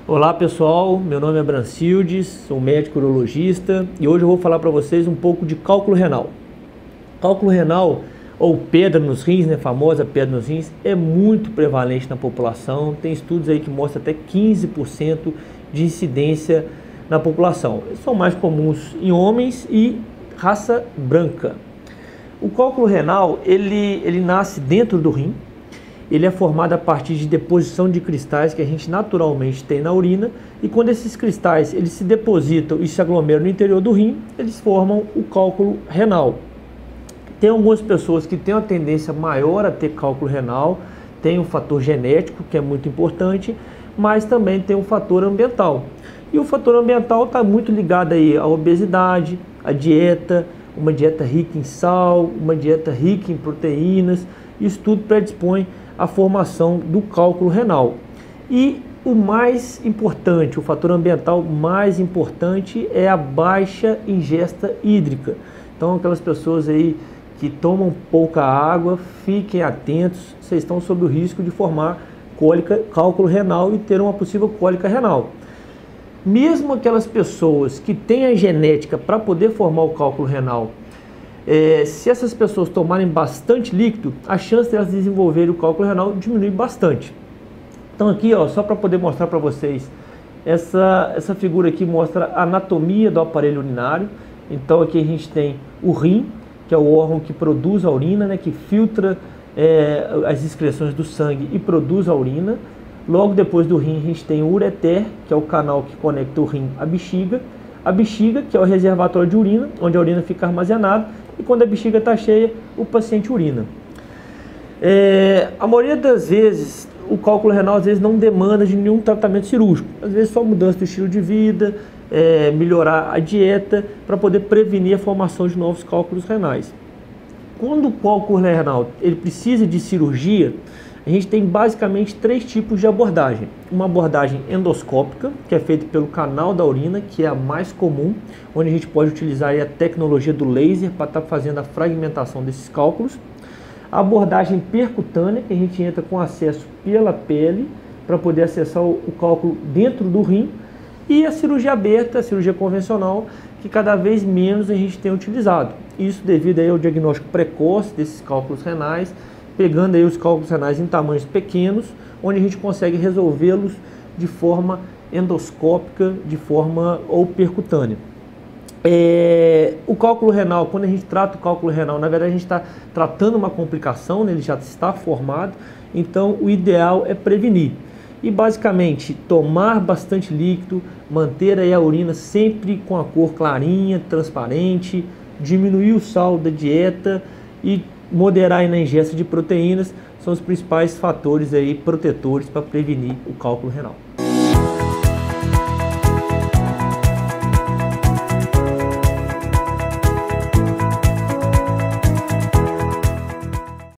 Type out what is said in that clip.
Olá pessoal, meu nome é Brancildes, sou médico urologista e hoje eu vou falar para vocês um pouco de cálculo renal. Cálculo renal, ou pedra nos rins, né, famosa pedra nos rins, é muito prevalente na população. Tem estudos aí que mostram até 15% de incidência na população. São mais comuns em homens e raça branca. O cálculo renal, ele nasce dentro do rim. Ele é formado a partir de deposição de cristais que a gente naturalmente tem na urina, e quando esses cristais eles se depositam e se aglomeram no interior do rim, eles formam o cálculo renal. Tem algumas pessoas que têm uma tendência maior a ter cálculo renal, tem um fator genético que é muito importante, mas também tem um fator ambiental. E o fator ambiental está muito ligado aí à obesidade, à dieta, uma dieta rica em sal, uma dieta rica em proteínas. Isso tudo predispõe à formação do cálculo renal. E o mais importante, o fator ambiental mais importante é a baixa ingesta hídrica. Então aquelas pessoas aí que tomam pouca água, fiquem atentos, vocês estão sob o risco de formar cálculo renal e ter uma possível cólica renal. Mesmo aquelas pessoas que têm a genética para poder formar o cálculo renal, se essas pessoas tomarem bastante líquido, a chance de elas desenvolverem o cálculo renal diminui bastante. Então aqui, ó, só para poder mostrar para vocês, essa figura aqui mostra a anatomia do aparelho urinário. Então aqui a gente tem o rim, que é o órgão que produz a urina, né, que filtra as excreções do sangue e produz a urina. Logo depois do rim a gente tem o ureter, que é o canal que conecta o rim à bexiga. A bexiga, que é o reservatório de urina, onde a urina fica armazenada, e quando a bexiga está cheia, o paciente urina. A maioria das vezes, o cálculo renal às vezes não demanda de nenhum tratamento cirúrgico. Às vezes só mudança do estilo de vida, melhorar a dieta, para poder prevenir a formação de novos cálculos renais. Quando o cálculo renal ele precisa de cirurgia, a gente tem basicamente três tipos de abordagem. Uma abordagem endoscópica, que é feita pelo canal da urina, que é a mais comum, onde a gente pode utilizar a tecnologia do laser para estar fazendo a fragmentação desses cálculos. A abordagem percutânea, que a gente entra com acesso pela pele, para poder acessar o cálculo dentro do rim. E a cirurgia aberta, a cirurgia convencional, que cada vez menos a gente tem utilizado. Isso devido aí ao diagnóstico precoce desses cálculos renais, pegando aí os cálculos renais em tamanhos pequenos, onde a gente consegue resolvê-los de forma endoscópica, de forma ou percutânea. O cálculo renal, quando a gente trata o cálculo renal, na verdade a gente está tratando uma complicação, né? Ele já está formado, então o ideal é prevenir. E basicamente tomar bastante líquido, manter aí a urina sempre com a cor clarinha, transparente, diminuir o sal da dieta e moderar aí na ingesta de proteínas são os principais fatores aí protetores para prevenir o cálculo renal.